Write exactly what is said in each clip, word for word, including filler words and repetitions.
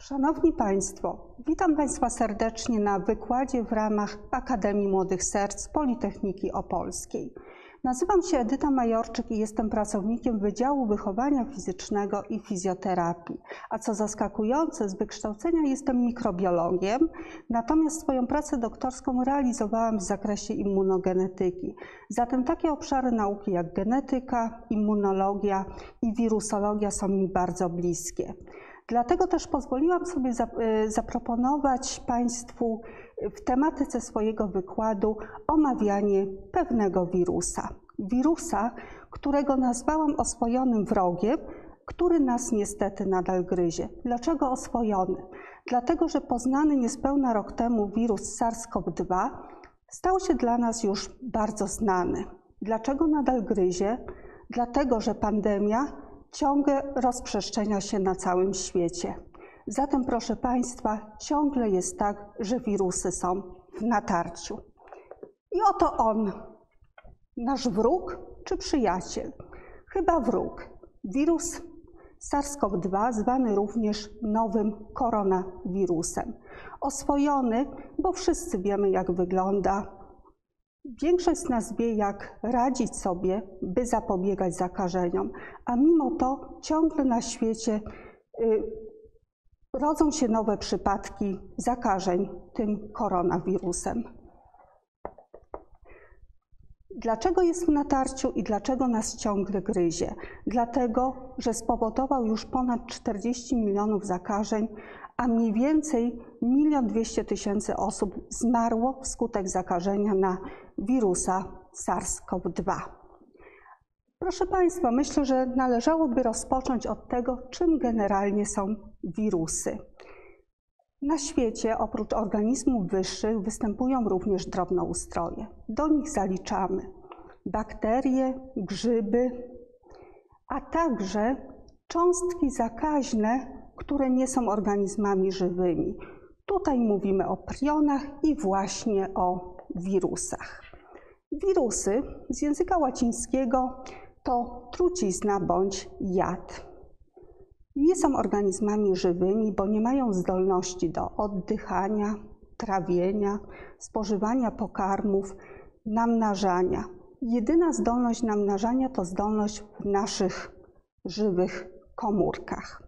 Szanowni Państwo, witam Państwa serdecznie na wykładzie w ramach Akademii Młodych Serc Politechniki Opolskiej. Nazywam się Edyta Majorczyk i jestem pracownikiem Wydziału Wychowania Fizycznego i Fizjoterapii. A co zaskakujące, z wykształcenia jestem mikrobiologiem, natomiast swoją pracę doktorską realizowałam w zakresie immunogenetyki. Zatem takie obszary nauki jak genetyka, immunologia i wirusologia są mi bardzo bliskie. Dlatego też pozwoliłam sobie zaproponować Państwu w tematyce swojego wykładu omawianie pewnego wirusa. Wirusa, którego nazwałam oswojonym wrogiem, który nas niestety nadal gryzie. Dlaczego oswojony? Dlatego, że poznany niespełna rok temu wirus SARS CoV dwa stał się dla nas już bardzo znany. Dlaczego nadal gryzie? Dlatego, że pandemia ciągle rozprzestrzenia się na całym świecie. Zatem, proszę Państwa, ciągle jest tak, że wirusy są w natarciu. I oto on, nasz wróg czy przyjaciel? Chyba wróg. Wirus SARS CoV dwa, zwany również nowym koronawirusem. Oswojony, bo wszyscy wiemy, jak wygląda. Większość z nas wie, jak radzić sobie, by zapobiegać zakażeniom, a mimo to ciągle na świecie y, rodzą się nowe przypadki zakażeń tym koronawirusem. Dlaczego jest w natarciu i dlaczego nas ciągle gryzie? Dlatego, że spowodował już ponad czterdzieści milionów zakażeń, a mniej więcej milion dwieście tysięcy osób zmarło wskutek zakażenia na wirusa SARS CoV dwa. Proszę Państwa, myślę, że należałoby rozpocząć od tego, czym generalnie są wirusy. Na świecie oprócz organizmów wyższych występują również drobnoustroje. Do nich zaliczamy bakterie, grzyby, a także cząstki zakaźne, które nie są organizmami żywymi. Tutaj mówimy o prionach i właśnie o wirusach. Wirusy z języka łacińskiego to trucizna bądź jad. Nie są organizmami żywymi, bo nie mają zdolności do oddychania, trawienia, spożywania pokarmów, namnażania. Jedyna zdolność namnażania to zdolność w naszych żywych komórkach.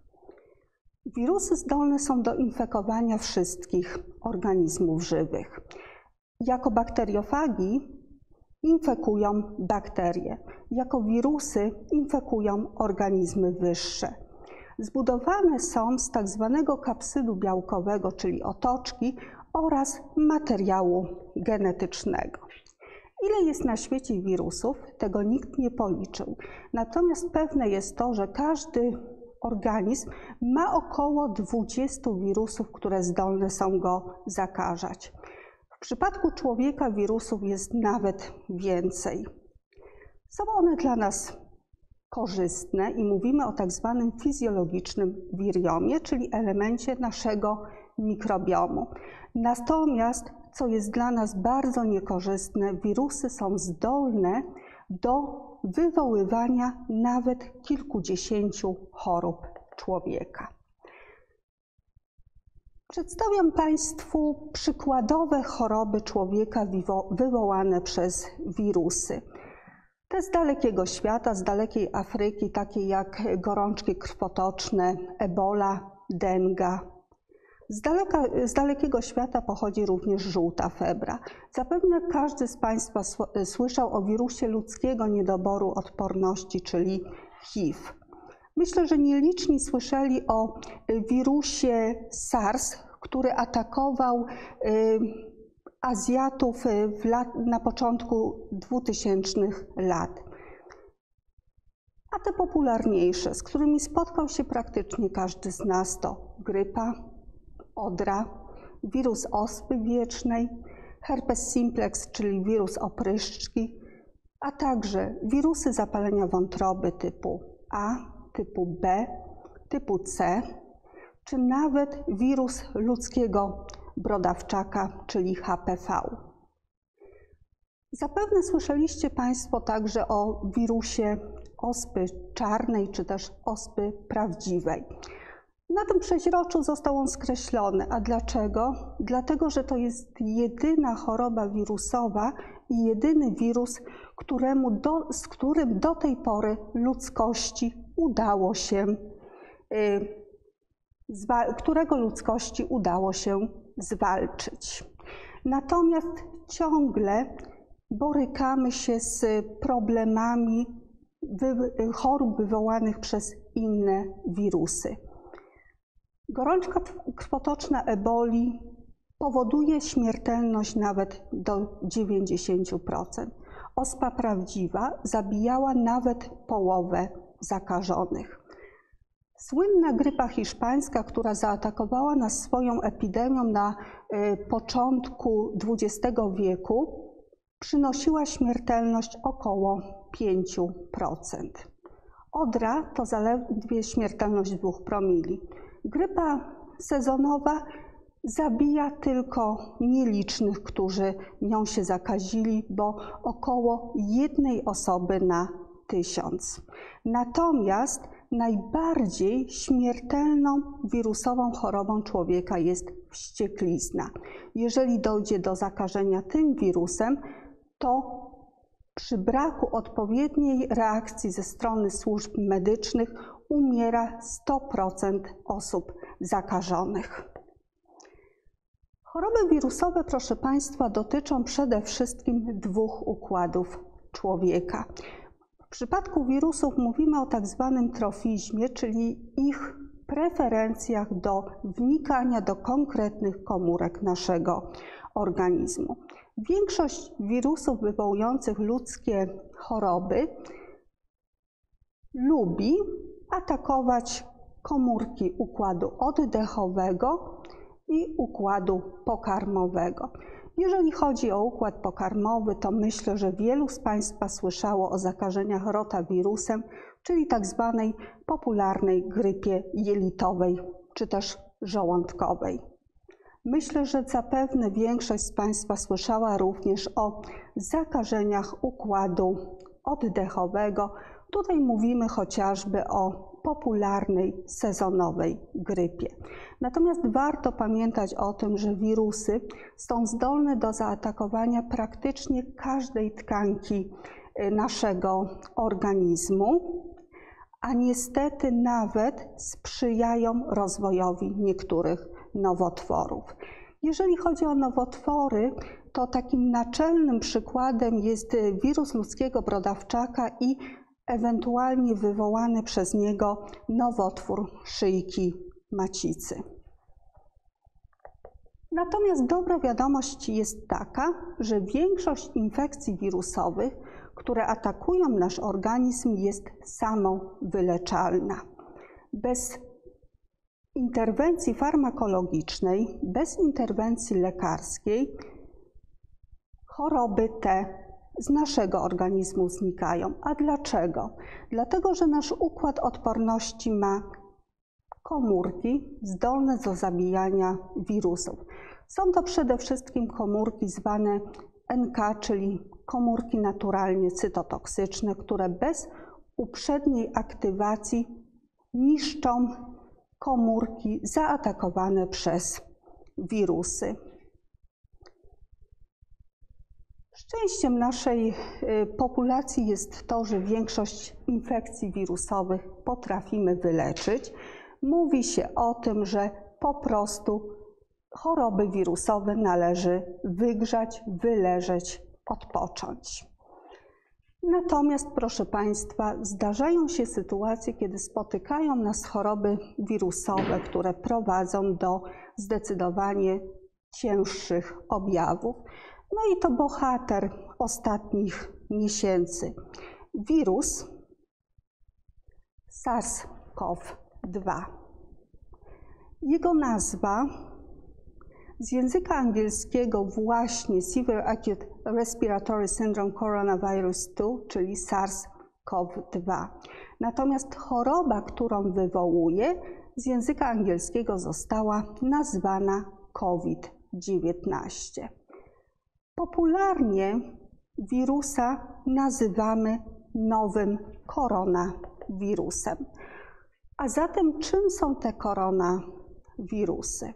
Wirusy zdolne są do infekowania wszystkich organizmów żywych. Jako bakteriofagi infekują bakterie. Jako wirusy infekują organizmy wyższe. Zbudowane są z tak zwanego kapsydu białkowego, czyli otoczki, oraz materiału genetycznego. Ile jest na świecie wirusów, tego nikt nie policzył. Natomiast pewne jest to, że każdy organizm ma około dwudziestu wirusów, które zdolne są go zakażać. W przypadku człowieka wirusów jest nawet więcej. Są one dla nas korzystne i mówimy o tak zwanym fizjologicznym wiriomie, czyli elemencie naszego mikrobiomu. Natomiast, co jest dla nas bardzo niekorzystne, wirusy są zdolne do wywoływania nawet kilkudziesięciu chorób człowieka. Przedstawiam Państwu przykładowe choroby człowieka wywołane przez wirusy. Te z dalekiego świata, z dalekiej Afryki, takie jak gorączki krwotoczne, ebola, denga. Z, daleka, z dalekiego świata pochodzi również żółta febra. Zapewne każdy z Państwa słyszał o wirusie ludzkiego niedoboru odporności, czyli H I V. Myślę, że nieliczni słyszeli o wirusie SARS, który atakował Azjatów w lat, na początku dwutysięcznych lat. A te popularniejsze, z którymi spotkał się praktycznie każdy z nas, to grypa, odra, wirus ospy wiecznej, herpes simplex, czyli wirus opryszczki, a także wirusy zapalenia wątroby typu A, typu B, typu C, czy nawet wirus ludzkiego brodawczaka, czyli H P V. Zapewne słyszeliście Państwo także o wirusie ospy czarnej, czy też ospy prawdziwej. Na tym przeźroczu został on skreślony. A dlaczego? Dlatego, że to jest jedyna choroba wirusowa i jedyny wirus, któremu do, z którym do tej pory ludzkości udało się, yy, którego ludzkości udało się zwalczyć. Natomiast ciągle borykamy się z problemami wy, chorób wywołanych przez inne wirusy. Gorączka krwotoczna eboli powoduje śmiertelność nawet do dziewięćdziesięciu procent. Ospa prawdziwa zabijała nawet połowę zakażonych. Słynna grypa hiszpańska, która zaatakowała nas swoją epidemią na y, początku dwudziestego wieku, przynosiła śmiertelność około pięciu procent. Odra to zaledwie śmiertelność dwóch promili. Grypa sezonowa zabija tylko nielicznych, którzy nią się zakazili, bo około jednej osoby na tysiąc. Natomiast najbardziej śmiertelną wirusową chorobą człowieka jest wścieklizna. Jeżeli dojdzie do zakażenia tym wirusem, to przy braku odpowiedniej reakcji ze strony służb medycznych umiera sto procent osób zakażonych. Choroby wirusowe, proszę Państwa, dotyczą przede wszystkim dwóch układów człowieka. W przypadku wirusów mówimy o tak zwanym trofizmie, czyli ich preferencjach do wnikania do konkretnych komórek naszego organizmu. Większość wirusów wywołujących ludzkie choroby lubi atakować komórki układu oddechowego i układu pokarmowego. Jeżeli chodzi o układ pokarmowy, to myślę, że wielu z Państwa słyszało o zakażeniach rotawirusem, czyli tak zwanej popularnej grypie jelitowej czy też żołądkowej. Myślę, że zapewne większość z Państwa słyszała również o zakażeniach układu oddechowego. Tutaj mówimy chociażby o popularnej sezonowej grypie. Natomiast warto pamiętać o tym, że wirusy są zdolne do zaatakowania praktycznie każdej tkanki naszego organizmu, a niestety nawet sprzyjają rozwojowi niektórych nowotworów. Jeżeli chodzi o nowotwory, to takim naczelnym przykładem jest wirus ludzkiego brodawczaka i ewentualnie wywołany przez niego nowotwór szyjki macicy. Natomiast dobra wiadomość jest taka, że większość infekcji wirusowych, które atakują nasz organizm, jest samowyleczalna. Bez interwencji farmakologicznej, bez interwencji lekarskiej choroby te z naszego organizmu znikają. A dlaczego? Dlatego, że nasz układ odporności ma komórki zdolne do zabijania wirusów. Są to przede wszystkim komórki zwane N K, czyli komórki naturalnie cytotoksyczne, które bez uprzedniej aktywacji niszczą komórki zaatakowane przez wirusy. Szczęściem naszej populacji jest to, że większość infekcji wirusowych potrafimy wyleczyć. Mówi się o tym, że po prostu choroby wirusowe należy wygrzać, wyleżeć, odpocząć. Natomiast, proszę Państwa, zdarzają się sytuacje, kiedy spotykają nas choroby wirusowe, które prowadzą do zdecydowanie cięższych objawów. No i to bohater ostatnich miesięcy. Wirus SARS CoV dwa. Jego nazwa z języka angielskiego właśnie Severe Acute Respiratory Syndrome Coronavirus two, czyli SARS CoV dwa. Natomiast choroba, którą wywołuje, z języka angielskiego została nazwana COVID dziewiętnaście. Popularnie wirusa nazywamy nowym koronawirusem. A zatem czym są te koronawirusy?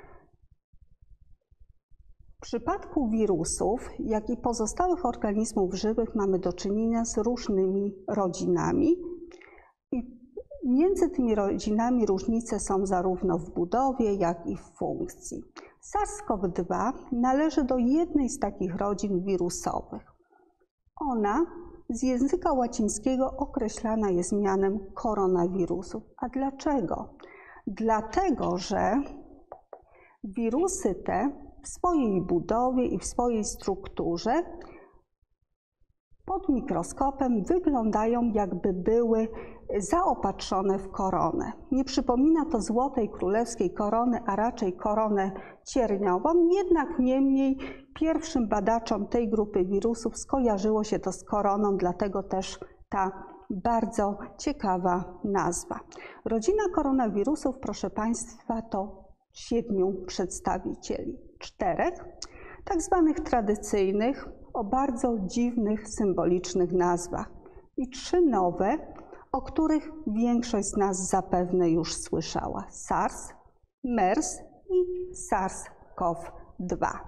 W przypadku wirusów, jak i pozostałych organizmów żywych mamy do czynienia z różnymi rodzinami i między tymi rodzinami różnice są zarówno w budowie, jak i w funkcji. SARS-CoV dwa należy do jednej z takich rodzin wirusowych. Ona z języka łacińskiego określana jest mianem koronawirusów. A dlaczego? Dlatego, że wirusy te w swojej budowie i w swojej strukturze pod mikroskopem wyglądają, jakby były zaopatrzone w koronę. Nie przypomina to złotej królewskiej korony, a raczej koronę cierniową, jednak niemniej pierwszym badaczom tej grupy wirusów skojarzyło się to z koroną, dlatego też ta bardzo ciekawa nazwa. Rodzina koronawirusów, proszę Państwa, to siedmiu przedstawicieli. Czterech tak zwanych tradycyjnych, o bardzo dziwnych, symbolicznych nazwach i trzy nowe, o których większość z nas zapewne już słyszała. SARS, MERS i SARS-CoV dwa.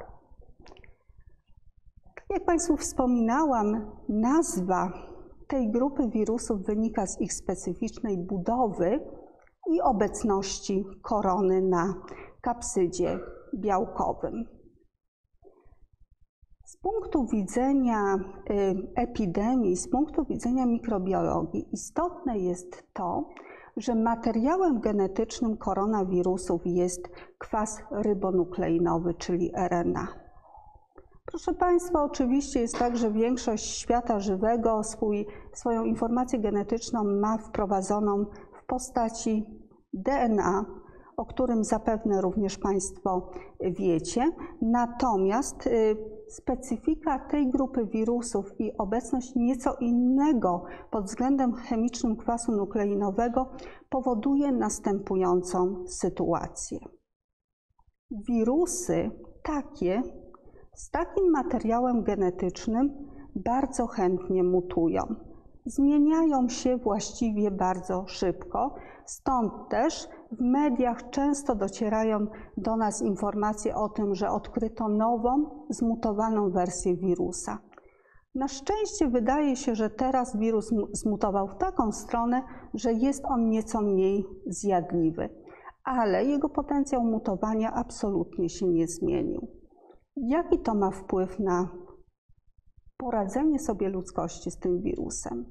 Jak Państwu wspominałam, nazwa tej grupy wirusów wynika z ich specyficznej budowy i obecności korony na kapsydzie białkowym. Z punktu widzenia epidemii, z punktu widzenia mikrobiologii istotne jest to, że materiałem genetycznym koronawirusów jest kwas rybonukleinowy, czyli R N A. Proszę Państwa, oczywiście jest tak, że większość świata żywego swój, swoją informację genetyczną ma wprowadzoną w postaci D N A, o którym zapewne również Państwo wiecie. Natomiast specyfika tej grupy wirusów i obecność nieco innego pod względem chemicznym kwasu nukleinowego powoduje następującą sytuację. Wirusy takie z takim materiałem genetycznym bardzo chętnie mutują. Zmieniają się właściwie bardzo szybko, stąd też w mediach często docierają do nas informacje o tym, że odkryto nową, zmutowaną wersję wirusa. Na szczęście wydaje się, że teraz wirus zmutował w taką stronę, że jest on nieco mniej zjadliwy, ale jego potencjał mutowania absolutnie się nie zmienił. Jaki to ma wpływ na poradzenie sobie ludzkości z tym wirusem?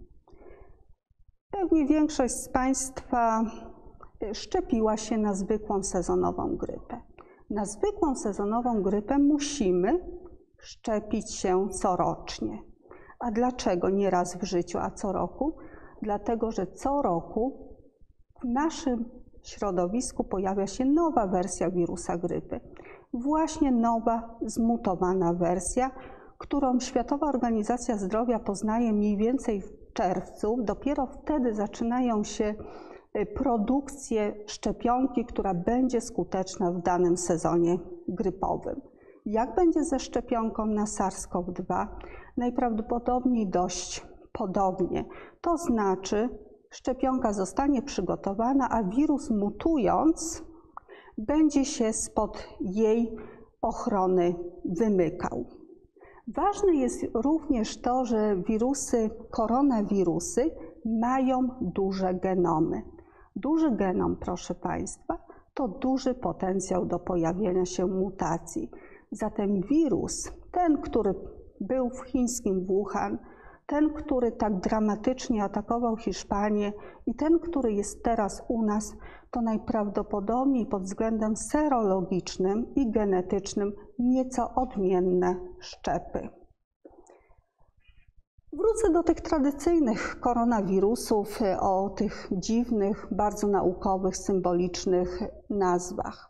Pewnie większość z Państwa szczepiła się na zwykłą sezonową grypę. Na zwykłą sezonową grypę musimy szczepić się corocznie. A dlaczego nie raz w życiu, a co roku? Dlatego, że co roku w naszym środowisku pojawia się nowa wersja wirusa grypy. Właśnie nowa, zmutowana wersja, którą Światowa Organizacja Zdrowia poznaje mniej więcej w czerwcu. Dopiero wtedy zaczynają się produkcje szczepionki, która będzie skuteczna w danym sezonie grypowym. Jak będzie ze szczepionką na SARS-CoV dwa? Najprawdopodobniej dość podobnie. To znaczy, szczepionka zostanie przygotowana, a wirus mutując będzie się spod jej ochrony wymykał. Ważne jest również to, że wirusy, koronawirusy mają duże genomy. Duży genom, proszę Państwa, to duży potencjał do pojawienia się mutacji. Zatem wirus, ten, który był w chińskim Wuhan, ten, który tak dramatycznie atakował Hiszpanię i ten, który jest teraz u nas, to najprawdopodobniej pod względem serologicznym i genetycznym nieco odmienne szczepy. Wrócę do tych tradycyjnych koronawirusów, o tych dziwnych, bardzo naukowych, symbolicznych nazwach.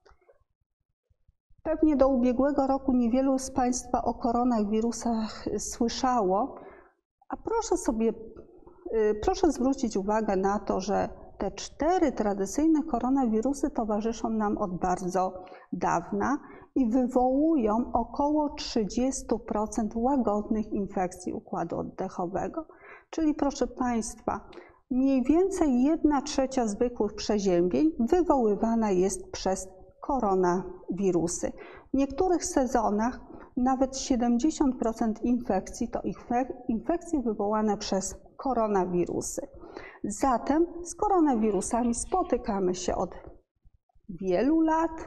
Pewnie do ubiegłego roku niewielu z Państwa o koronawirusach słyszało, a proszę sobie, proszę zwrócić uwagę na to, że te cztery tradycyjne koronawirusy towarzyszą nam od bardzo dawna i wywołują około trzydzieści procent łagodnych infekcji układu oddechowego. Czyli proszę Państwa, Mniej więcej jedna trzecia zwykłych przeziębień wywoływana jest przez koronawirusy. W niektórych sezonach nawet siedemdziesiąt procent infekcji to infekcje wywołane przez koronawirusy. Zatem z koronawirusami spotykamy się od wielu lat,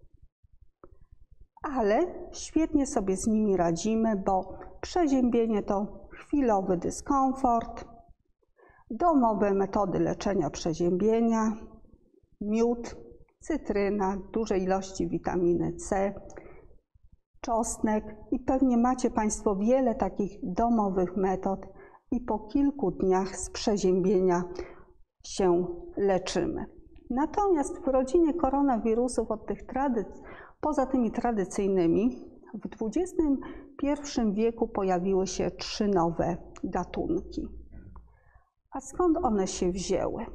ale świetnie sobie z nimi radzimy, bo przeziębienie to chwilowy dyskomfort, domowe metody leczenia przeziębienia, miód, cytryna, duże ilości witaminy C, czosnek i pewnie macie Państwo wiele takich domowych metod i po kilku dniach z przeziębienia się leczymy. Natomiast w rodzinie koronawirusów od tych tradycji, poza tymi tradycyjnymi, w dwudziestym pierwszym wieku pojawiły się trzy nowe gatunki. A skąd one się wzięły?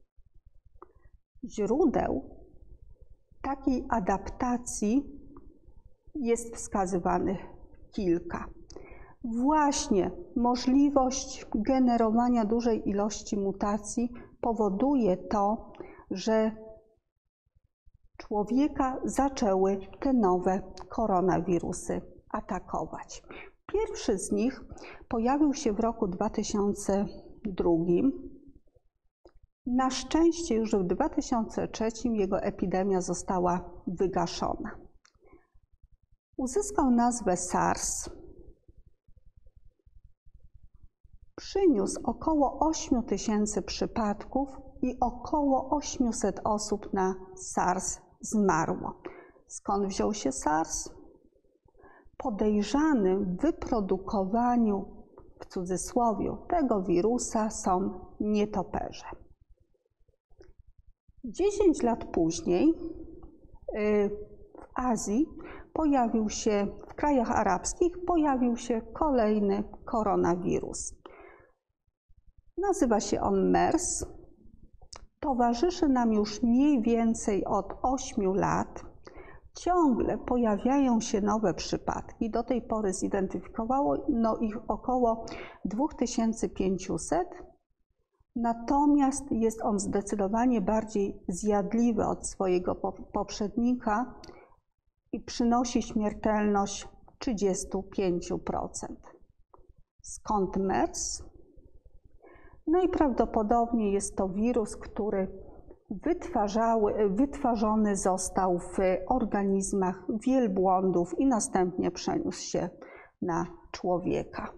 Źródeł takiej adaptacji jest wskazywanych kilka. Właśnie możliwość generowania dużej ilości mutacji powoduje to, że człowieka zaczęły te nowe koronawirusy atakować. Pierwszy z nich pojawił się w roku dwa tysiące drugim. Na szczęście już w dwa tysiące trzecim jego epidemia została wygaszona. Uzyskał nazwę SARS. Przyniósł około ośmiu tysięcy przypadków i około osiemset osób na SARS zmarło. Skąd wziął się SARS? Podejrzanym w wyprodukowaniu, w cudzysłowie, tego wirusa są nietoperze. dziesięć lat później w Azji pojawił się, w krajach arabskich pojawił się kolejny koronawirus. Nazywa się on MERS. Towarzyszy nam już mniej więcej od ośmiu lat. Ciągle pojawiają się nowe przypadki. Do tej pory zidentyfikowało no, ich około dwa tysiące pięćset. Natomiast jest on zdecydowanie bardziej zjadliwy od swojego poprzednika i przynosi śmiertelność trzydzieści pięć procent. Skąd MERS? Najprawdopodobniej jest to wirus, który wytwarzany został w organizmach wielbłądów i następnie przeniósł się na człowieka.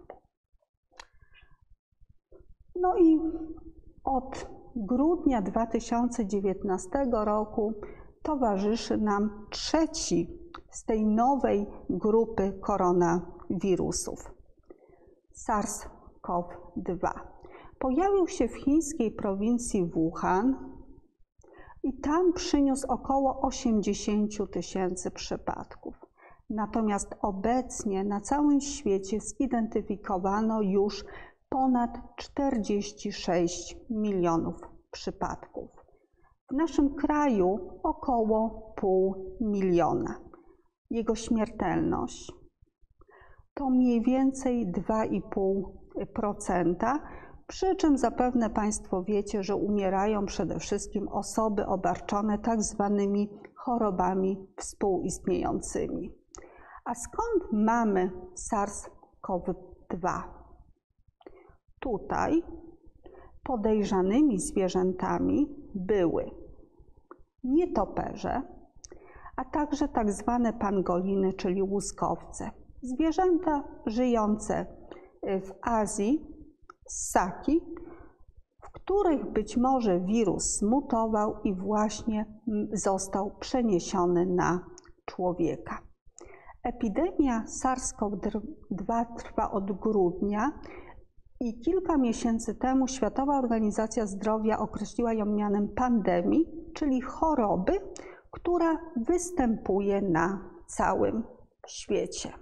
No i od grudnia dwa tysiące dziewiętnastego roku towarzyszy nam trzeci z tej nowej grupy koronawirusów, SARS CoV dwa. Pojawił się w chińskiej prowincji Wuhan i tam przyniósł około osiemdziesiąt tysięcy przypadków. Natomiast obecnie na całym świecie zidentyfikowano już ponad czterdzieści sześć milionów przypadków. W naszym kraju około pół miliona. Jego śmiertelność to mniej więcej dwa i pół procent, przy czym zapewne Państwo wiecie, że umierają przede wszystkim osoby obarczone tak zwanymi chorobami współistniejącymi. A skąd mamy SARS CoV dwa? Tutaj podejrzanymi zwierzętami były nietoperze, a także tak zwane pangoliny, czyli łuskowce. Zwierzęta żyjące w Azji, ssaki, w których być może wirus zmutował i właśnie został przeniesiony na człowieka. Epidemia SARS CoV dwa trwa od grudnia i kilka miesięcy temu Światowa Organizacja Zdrowia określiła ją mianem pandemii, czyli choroby, która występuje na całym świecie.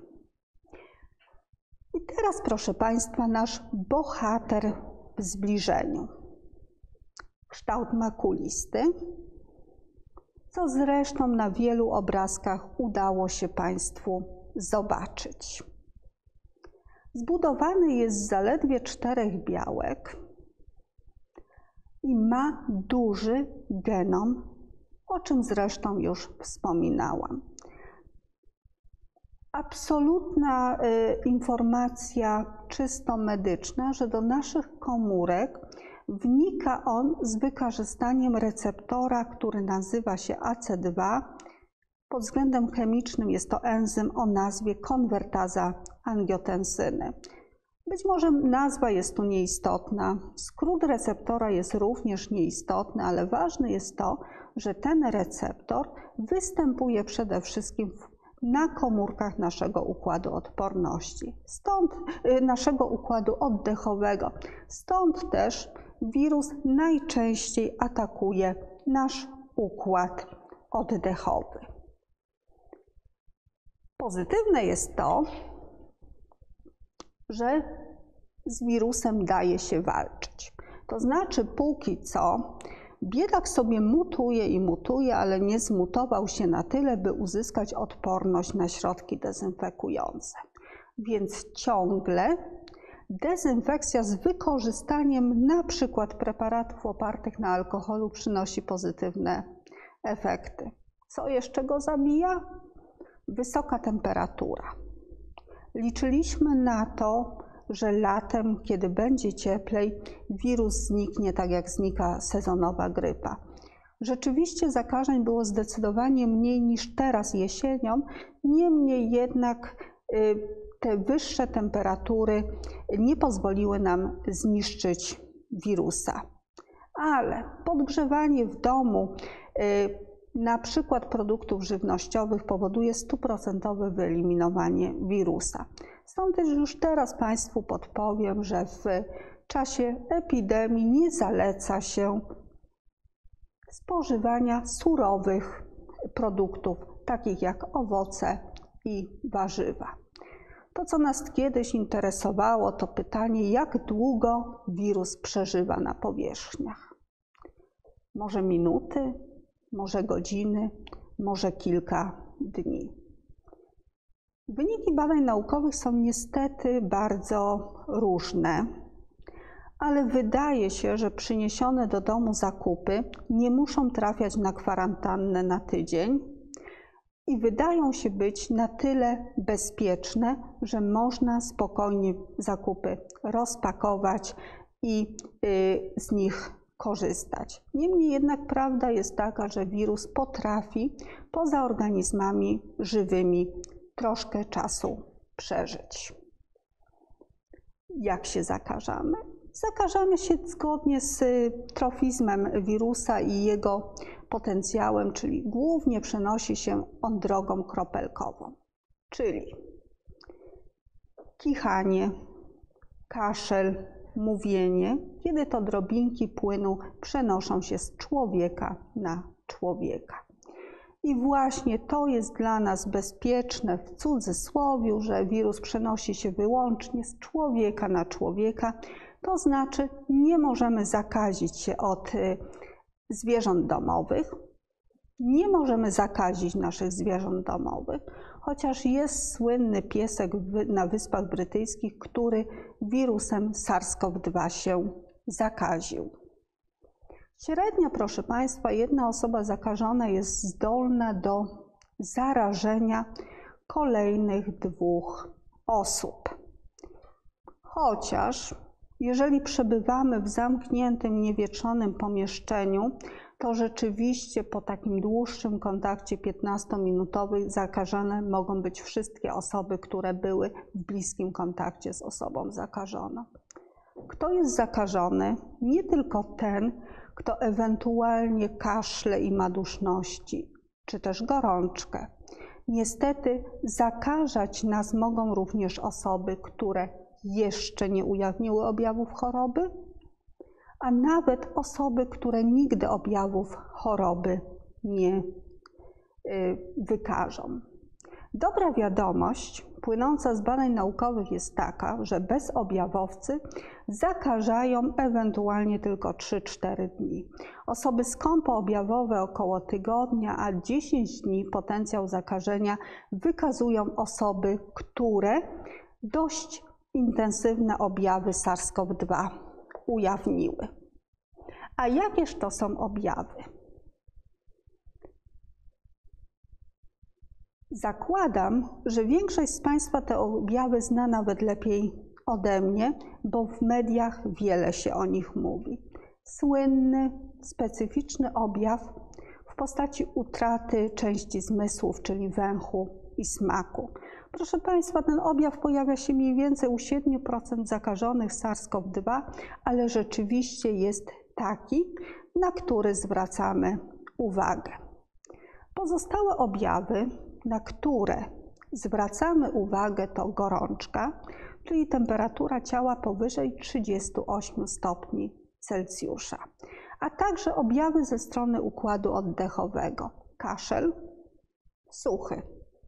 I teraz, proszę Państwa, nasz bohater w zbliżeniu. Kształt makulisty, co zresztą na wielu obrazkach udało się Państwu zobaczyć. Zbudowany jest z zaledwie czterech białek, i ma duży genom, o czym zresztą już wspominałam. Absolutna y, informacja czysto medyczna, że do naszych komórek wnika on z wykorzystaniem receptora, który nazywa się A C dwa. Pod względem chemicznym jest to enzym o nazwie konwertaza angiotensyny. Być może nazwa jest tu nieistotna, skrót receptora jest również nieistotny, ale ważne jest to, że ten receptor występuje przede wszystkim na komórkach naszego układu odporności, stąd naszego układu oddechowego. Stąd też wirus najczęściej atakuje nasz układ oddechowy. Pozytywne jest to, że z wirusem daje się walczyć. To znaczy, póki co biedak sobie mutuje i mutuje, ale nie zmutował się na tyle, by uzyskać odporność na środki dezynfekujące. Więc ciągle dezynfekcja z wykorzystaniem na przykład preparatów opartych na alkoholu przynosi pozytywne efekty. Co jeszcze go zabija? Wysoka temperatura. Liczyliśmy na to, że latem, kiedy będzie cieplej, wirus zniknie tak jak znika sezonowa grypa. Rzeczywiście zakażeń było zdecydowanie mniej niż teraz jesienią, niemniej jednak te wyższe temperatury nie pozwoliły nam zniszczyć wirusa. Ale podgrzewanie w domu na przykład produktów żywnościowych powoduje stuprocentowe wyeliminowanie wirusa. Stąd też już teraz Państwu podpowiem, że w czasie epidemii nie zaleca się spożywania surowych produktów, takich jak owoce i warzywa. To, co nas kiedyś interesowało, to pytanie, jak długo wirus przeżywa na powierzchniach. Może minuty, może godziny, może kilka dni. Wyniki badań naukowych są niestety bardzo różne, ale wydaje się, że przyniesione do domu zakupy nie muszą trafiać na kwarantannę na tydzień i wydają się być na tyle bezpieczne, że można spokojnie zakupy rozpakować i z nich korzystać. Niemniej jednak prawda jest taka, że wirus potrafi poza organizmami żywymi troszkę czasu przeżyć. Jak się zakażamy? Zakażamy się zgodnie z trofizmem wirusa i jego potencjałem, czyli głównie przenosi się on drogą kropelkową, czyli kichanie, kaszel, mówienie, kiedy to drobinki płynu przenoszą się z człowieka na człowieka. I właśnie to jest dla nas bezpieczne w cudzysłowiu, że wirus przenosi się wyłącznie z człowieka na człowieka. To znaczy nie możemy zakazić się od zwierząt domowych, nie możemy zakazić naszych zwierząt domowych, chociaż jest słynny piesek na Wyspach Brytyjskich, który wirusem SARS-CoV dwa się zakaził. Średnio, proszę Państwa, jedna osoba zakażona jest zdolna do zarażenia kolejnych dwóch osób. Chociaż jeżeli przebywamy w zamkniętym, niewietrzonym pomieszczeniu, to rzeczywiście po takim dłuższym kontakcie piętnastominutowym zakażone mogą być wszystkie osoby, które były w bliskim kontakcie z osobą zakażoną. Kto jest zakażony? Nie tylko ten, kto ewentualnie kaszle i ma duszności, czy też gorączkę. Niestety zakażać nas mogą również osoby, które jeszcze nie ujawniły objawów choroby, a nawet osoby, które nigdy objawów choroby nie wykażą. Dobra wiadomość płynąca z badań naukowych jest taka, że bezobjawowcy zakażają ewentualnie tylko trzy cztery dni. Osoby skąpoobjawowe około tygodnia, a dziesięć dni potencjał zakażenia wykazują osoby, które dość intensywne objawy SARS-CoV dwa ujawniły. A jakież to są objawy? Zakładam, że większość z Państwa te objawy zna nawet lepiej ode mnie, bo w mediach wiele się o nich mówi. Słynny, specyficzny objaw w postaci utraty części zmysłów, czyli węchu i smaku. Proszę Państwa, ten objaw pojawia się mniej więcej u siedmiu procent zakażonych SARS-CoV dwa, ale rzeczywiście jest taki, na który zwracamy uwagę. Pozostałe objawy, na które zwracamy uwagę, to gorączka, czyli temperatura ciała powyżej trzydziestu ośmiu stopni Celsjusza, a także objawy ze strony układu oddechowego: kaszel, suchy,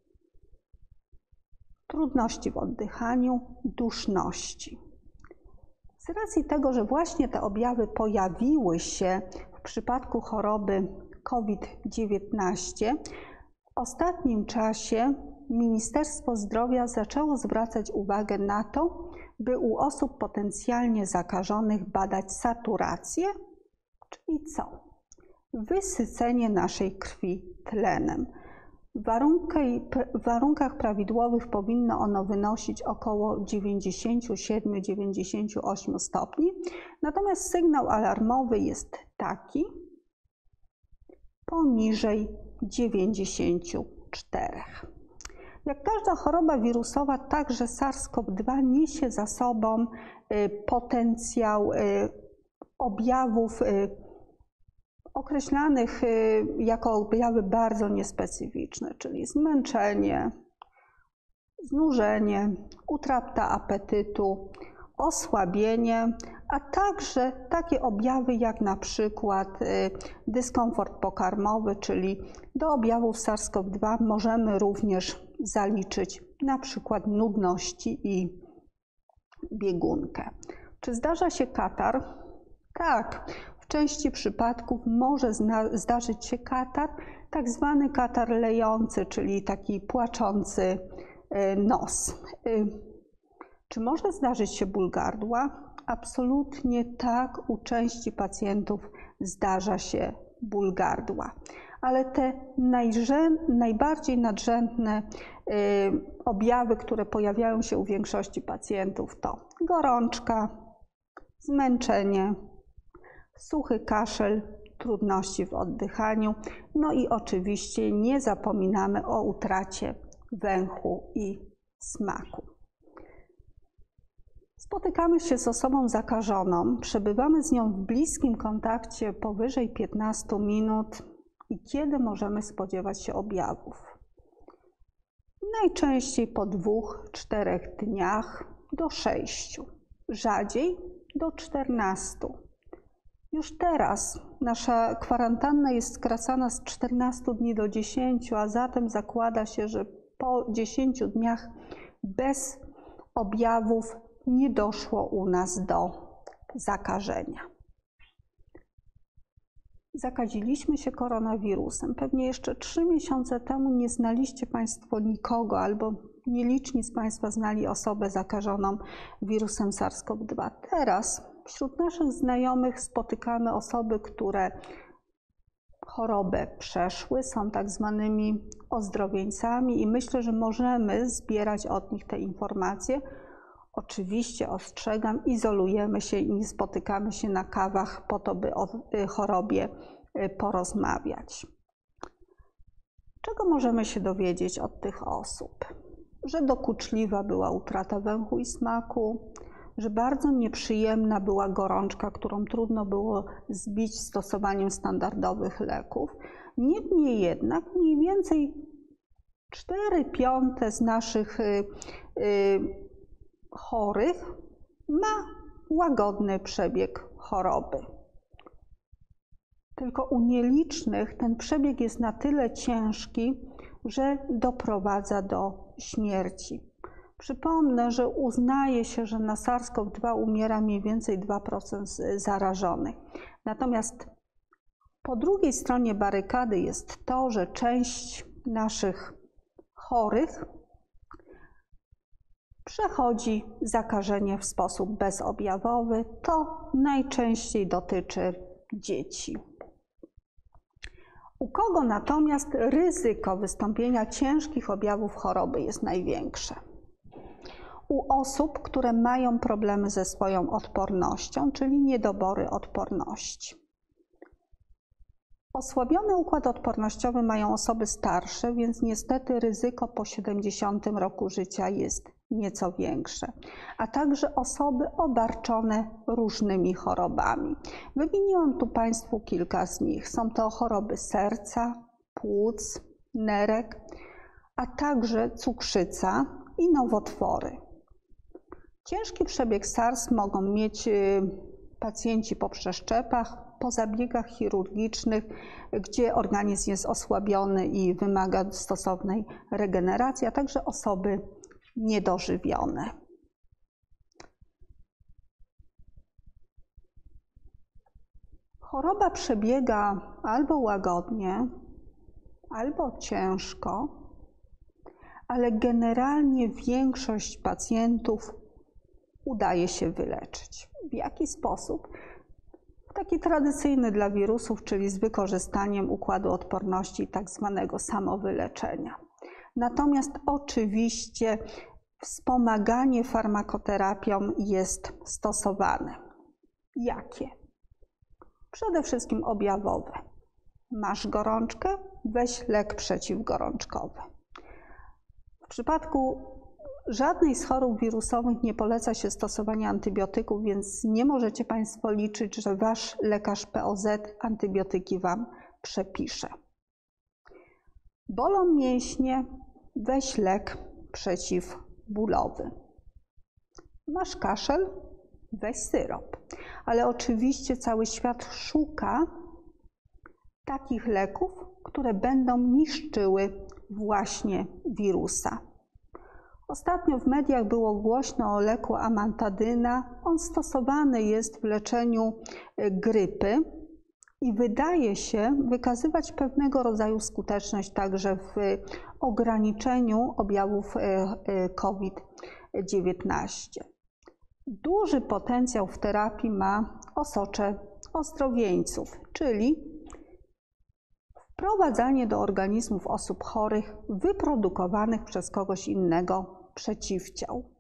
trudności w oddychaniu, duszności. Z racji tego, że właśnie te objawy pojawiły się w przypadku choroby COVID dziewiętnaście, w ostatnim czasie Ministerstwo Zdrowia zaczęło zwracać uwagę na to, by u osób potencjalnie zakażonych badać saturację, czyli co? Wysycenie naszej krwi tlenem. W warunkach prawidłowych powinno ono wynosić około dziewięćdziesiąt siedem do dziewięćdziesięciu ośmiu stopni, natomiast sygnał alarmowy jest taki poniżej dziewięćdziesięciu czterech. Jak każda choroba wirusowa, także SARS-CoV dwa niesie za sobą potencjał objawów określanych jako objawy bardzo niespecyficzne, czyli zmęczenie, znużenie, utrata apetytu, osłabienie, a także takie objawy jak na przykład dyskomfort pokarmowy, czyli do objawów SARS-CoV dwa możemy również zaliczyć na przykład nudności i biegunkę. Czy zdarza się katar? Tak. W części przypadków może zdarzyć się katar, tak zwany katar lejący, czyli taki płaczący nos. Czy może zdarzyć się ból gardła? Absolutnie tak, u części pacjentów zdarza się ból gardła. Ale te najbardziej nadrzędne objawy, które pojawiają się u większości pacjentów, to gorączka, zmęczenie, suchy kaszel, trudności w oddychaniu, no i oczywiście nie zapominamy o utracie węchu i smaku. Spotykamy się z osobą zakażoną, przebywamy z nią w bliskim kontakcie powyżej piętnastu minut i kiedy możemy spodziewać się objawów? Najczęściej po dwóch, czterech dniach do sześciu, rzadziej do czternastu. Już teraz nasza kwarantanna jest skracana z czternastu dni do dziesięciu, a zatem zakłada się, że po dziesięciu dniach bez objawów nie doszło u nas do zakażenia. Zakaziliśmy się koronawirusem. Pewnie jeszcze trzy miesiące temu nie znaliście Państwo nikogo, albo nieliczni z Państwa znali osobę zakażoną wirusem SARS-CoV dwa. Teraz wśród naszych znajomych spotykamy osoby, które chorobę przeszły, są tak zwanymi ozdrowieńcami i myślę, że możemy zbierać od nich te informacje. Oczywiście ostrzegam, izolujemy się i nie spotykamy się na kawach po to, by o chorobie porozmawiać. Czego możemy się dowiedzieć od tych osób? Że dokuczliwa była utrata węchu i smaku, że bardzo nieprzyjemna była gorączka, którą trudno było zbić stosowaniem standardowych leków. Niemniej jednak mniej więcej cztery piąte z naszych chorych ma łagodny przebieg choroby. Tylko u nielicznych ten przebieg jest na tyle ciężki, że doprowadza do śmierci. Przypomnę, że uznaje się, że na SARS-CoV dwa umiera mniej więcej dwa procent zarażonych. Natomiast po drugiej stronie barykady jest to, że część naszych chorych przechodzi zakażenie w sposób bezobjawowy. To najczęściej dotyczy dzieci. U kogo natomiast ryzyko wystąpienia ciężkich objawów choroby jest największe? U osób, które mają problemy ze swoją odpornością, czyli niedobory odporności. Osłabiony układ odpornościowy mają osoby starsze, więc niestety ryzyko po siedemdziesiątym roku życia jest nieco większe, a także osoby obarczone różnymi chorobami. Wymieniłam tu Państwu kilka z nich. Są to choroby serca, płuc, nerek, a także cukrzyca i nowotwory. Ciężki przebieg SARS mogą mieć pacjenci po przeszczepach, po zabiegach chirurgicznych, gdzie organizm jest osłabiony i wymaga stosownej regeneracji, a także osoby niedożywione. Choroba przebiega albo łagodnie, albo ciężko, ale generalnie większość pacjentów udaje się wyleczyć. W jaki sposób? Taki tradycyjny dla wirusów, czyli z wykorzystaniem układu odporności, tak zwanego samowyleczenia. Natomiast oczywiście wspomaganie farmakoterapią jest stosowane. Jakie? Przede wszystkim objawowe. Masz gorączkę? Weź lek przeciwgorączkowy. W przypadku żadnej z chorób wirusowych nie poleca się stosowania antybiotyków, więc nie możecie Państwo liczyć, że Wasz lekarz P O Z antybiotyki Wam przepisze. Bolą mięśnie? Weź lek przeciwbólowy. Masz kaszel? Weź syrop. Ale oczywiście cały świat szuka takich leków, które będą niszczyły właśnie wirusa. Ostatnio w mediach było głośno o leku amantadyna. On stosowany jest w leczeniu grypy i wydaje się wykazywać pewnego rodzaju skuteczność także w ograniczeniu objawów COVID dziewiętnaście. Duży potencjał w terapii ma osocze ozdrowieńców, czyli wprowadzanie do organizmów osób chorych wyprodukowanych przez kogoś innego przeciwciał.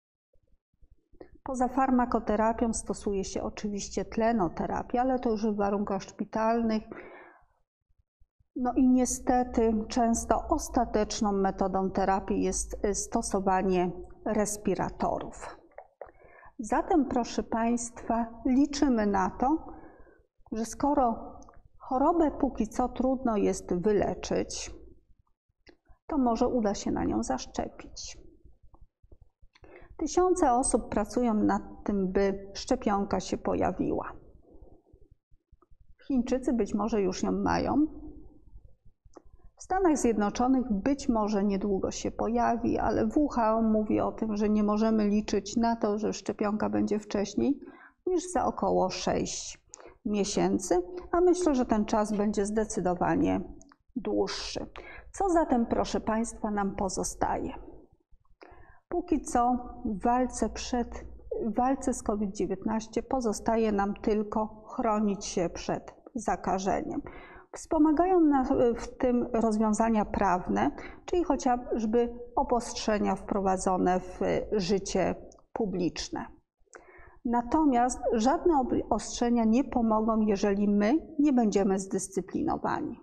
Poza farmakoterapią stosuje się oczywiście tlenoterapię, ale to już w warunkach szpitalnych. No i niestety często ostateczną metodą terapii jest stosowanie respiratorów. Zatem, proszę Państwa, liczymy na to, że skoro chorobę póki co trudno jest wyleczyć, to może uda się na nią zaszczepić. Tysiące osób pracują nad tym, by szczepionka się pojawiła. Chińczycy być może już ją mają. W Stanach Zjednoczonych być może niedługo się pojawi, ale W H O mówi o tym, że nie możemy liczyć na to, że szczepionka będzie wcześniej niż za około sześć miesięcy, a myślę, że ten czas będzie zdecydowanie dłuższy. Co zatem, proszę Państwa, nam pozostaje? Póki co w walce, przed, w walce z COVID dziewiętnaście pozostaje nam tylko chronić się przed zakażeniem. Wspomagają nas w tym rozwiązania prawne, czyli chociażby obostrzenia wprowadzone w życie publiczne. Natomiast żadne obostrzenia nie pomogą, jeżeli my nie będziemy zdyscyplinowani.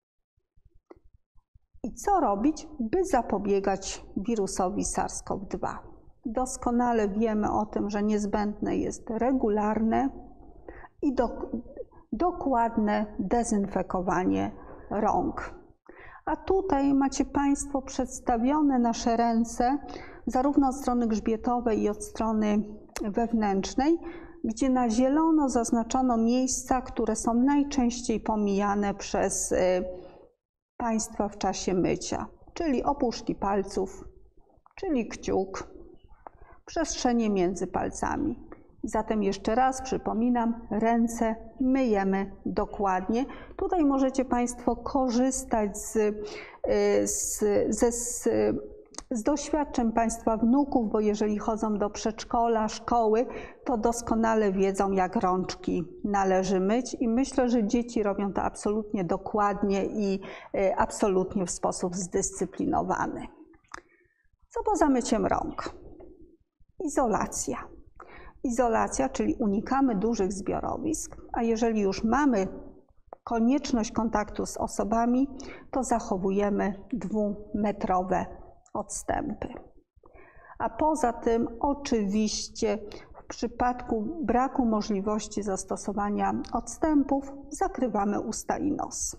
I co robić, by zapobiegać wirusowi SARS CoV dwa? Doskonale wiemy o tym, że niezbędne jest regularne i do, dokładne dezynfekowanie rąk. A tutaj macie Państwo przedstawione nasze ręce, zarówno od strony grzbietowej i od strony wewnętrznej, gdzie na zielono zaznaczono miejsca, które są najczęściej pomijane przez Państwa w czasie mycia, czyli opuszki palców, czyli kciuk, przestrzenie między palcami. Zatem jeszcze raz przypominam, ręce myjemy dokładnie. Tutaj możecie Państwo korzystać z, z, ze, z Z doświadczeń Państwa wnuków, bo jeżeli chodzą do przedszkola, szkoły, to doskonale wiedzą, jak rączki należy myć i myślę, że dzieci robią to absolutnie dokładnie i absolutnie w sposób zdyscyplinowany. Co poza myciem rąk? Izolacja. Izolacja, czyli unikamy dużych zbiorowisk, a jeżeli już mamy konieczność kontaktu z osobami, to zachowujemy dwumetrowe odstępy. A poza tym oczywiście w przypadku braku możliwości zastosowania odstępów zakrywamy usta i nos.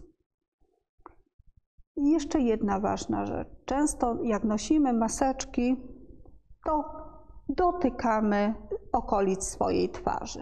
I jeszcze jedna ważna rzecz. Często jak nosimy maseczki, to dotykamy okolic swojej twarzy.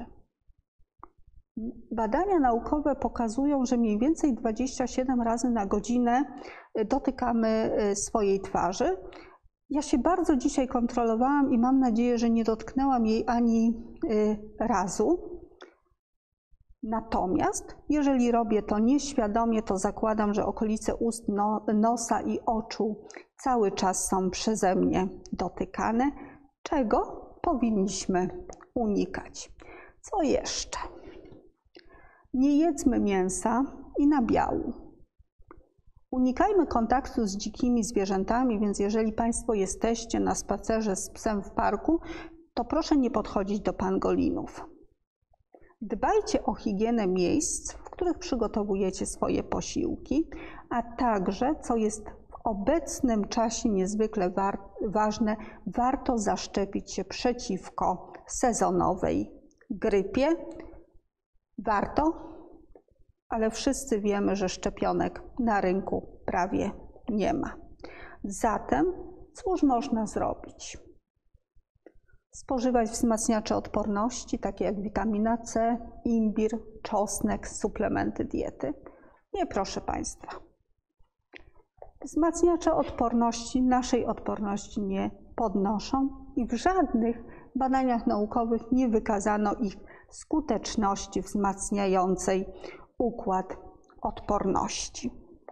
Badania naukowe pokazują, że mniej więcej dwadzieścia siedem razy na godzinę dotykamy swojej twarzy. Ja się bardzo dzisiaj kontrolowałam i mam nadzieję, że nie dotknęłam jej ani razu. Natomiast jeżeli robię to nieświadomie, to zakładam, że okolice ust, no, nosa i oczu cały czas są przeze mnie dotykane, czego powinniśmy unikać. Co jeszcze? Nie jedzmy mięsa i nabiału. Unikajmy kontaktu z dzikimi zwierzętami, więc jeżeli Państwo jesteście na spacerze z psem w parku, to proszę nie podchodzić do pangolinów. Dbajcie o higienę miejsc, w których przygotowujecie swoje posiłki, a także, co jest w obecnym czasie niezwykle war- ważne, warto zaszczepić się przeciwko sezonowej grypie. Warto, ale wszyscy wiemy, że szczepionek na rynku prawie nie ma. Zatem cóż można zrobić? Spożywać wzmacniacze odporności, takie jak witamina C, imbir, czosnek, suplementy diety? Nie, proszę Państwa. Wzmacniacze odporności naszej odporności nie podnoszą i w żadnych badaniach naukowych nie wykazano ich skuteczności wzmacniającej układ odporności.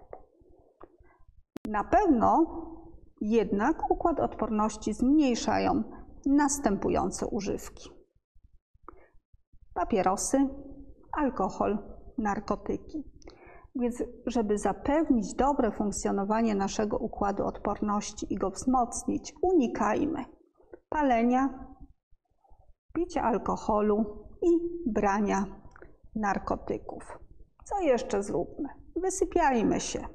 Na pewno jednak układ odporności zmniejszają następujące używki: papierosy, alkohol, narkotyki. Więc żeby zapewnić dobre funkcjonowanie naszego układu odporności i go wzmocnić, unikajmy palenia, picia alkoholu i brania narkotyków. Co jeszcze zróbmy? Wysypiajmy się.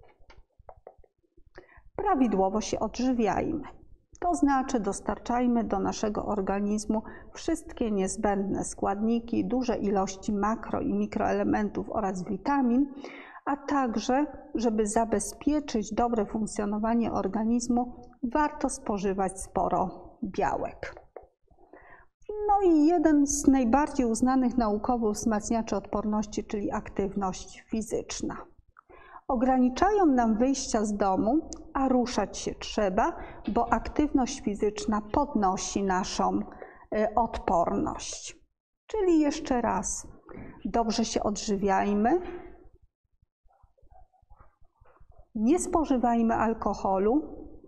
Prawidłowo się odżywiajmy. To znaczy dostarczajmy do naszego organizmu wszystkie niezbędne składniki, duże ilości makro i mikroelementów oraz witamin, a także, żeby zabezpieczyć dobre funkcjonowanie organizmu, warto spożywać sporo białek. No i jeden z najbardziej uznanych naukowo wzmacniaczy odporności, czyli aktywność fizyczna. Ograniczają nam wyjścia z domu, a ruszać się trzeba, bo aktywność fizyczna podnosi naszą odporność. Czyli jeszcze raz, dobrze się odżywiajmy, nie spożywajmy alkoholu,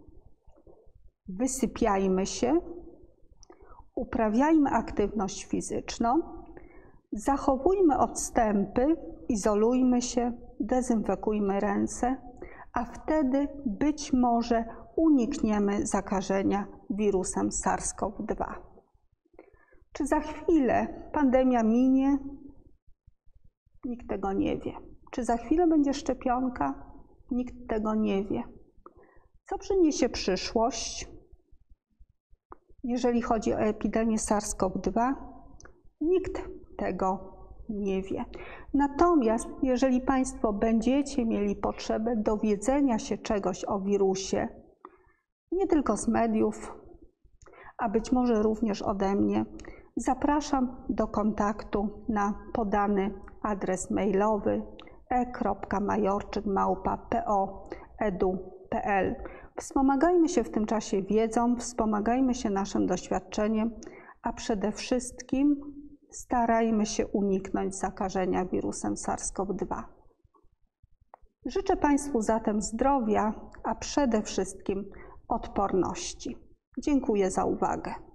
wysypiajmy się, uprawiajmy aktywność fizyczną, zachowujmy odstępy, izolujmy się, dezynfekujmy ręce, a wtedy być może unikniemy zakażenia wirusem SARS-CoV dwa. Czy za chwilę pandemia minie? Nikt tego nie wie. Czy za chwilę będzie szczepionka? Nikt tego nie wie. Co przyniesie przyszłość? Jeżeli chodzi o epidemię SARS-CoV dwa, nikt tego nie wie. Natomiast jeżeli Państwo będziecie mieli potrzebę dowiedzenia się czegoś o wirusie, nie tylko z mediów, a być może również ode mnie, zapraszam do kontaktu na podany adres mailowy e kropka majorczyk małpa p o kropka edu kropka p l. Wspomagajmy się w tym czasie wiedzą, wspomagajmy się naszym doświadczeniem, a przede wszystkim starajmy się uniknąć zakażenia wirusem SARS-CoV dwa. Życzę Państwu zatem zdrowia, a przede wszystkim odporności. Dziękuję za uwagę.